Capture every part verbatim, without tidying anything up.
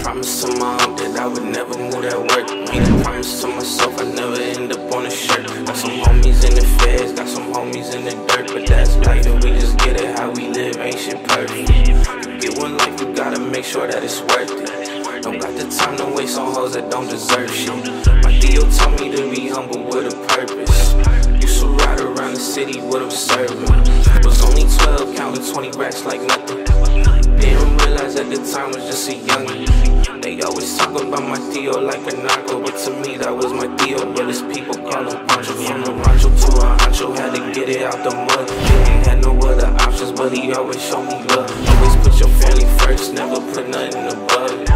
promise to my aunt that I would never move that work. Made a promise to myself I'd never end up on a shirt. Got some homies in the feds, got some homies in the dirt, but that's life and we just get it how we live, ain't shit perfect. You get one life, you gotta make sure that it's worth it. Don't got the time to waste on hoes that don't deserve shit. My Theo told me to be humble with a purpose. Used to ride around the city with them serving. Was only twelve, counting twenty racks like nothing. Didn't realize at the time was just a youngin'. They always talk about my Theo like a narco, but to me that was my Theo. But his people call him Pancho. From the Rancho to a Ancho, had to get it out the mud. He ain't had no other options, but he always showed me love. Always put your family first, never put nothing above it.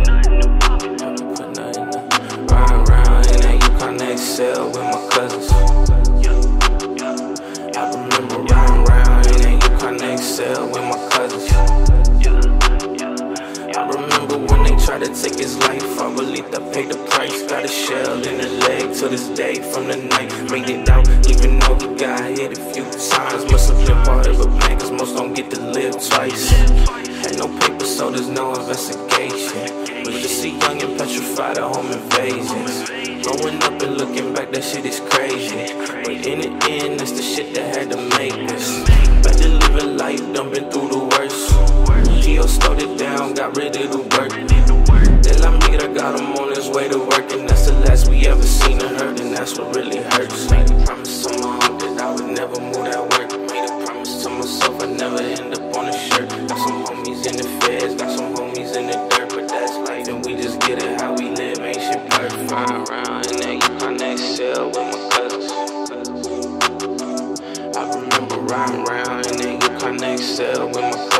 Excel with my cousins. I remember riding around in that Yukon X L with my cousins. I remember when they tried to take his life. I believed I paid the price. Got a shell in the leg to this day from the night. Made it out even though he got hit a few times. Must have been part of a plan, cause most don't get to live twice. Had no paper, so there's no investigation. Was just a young and petrified of home invasions. Growing up and looking back, that shit is crazy. But in the end, that's the shit that had to make us. Back to living life, done been through the worst. Theo slowed it down, got rid of the work. De La Mira got him on his way to work, and that's the last we ever seen or heard, and that's what really hurts. Made a promise to my aunt that I would never move that work. Made a promise to myself I'd never end up on a shirt. Got some homies in the feds, got some homies in the dirt, but that's life, and we just get it how we live, ain't shit perfect. Ride around in that Yukon X L with my cousins. I remember riding around in that Yukon X L with my cousins.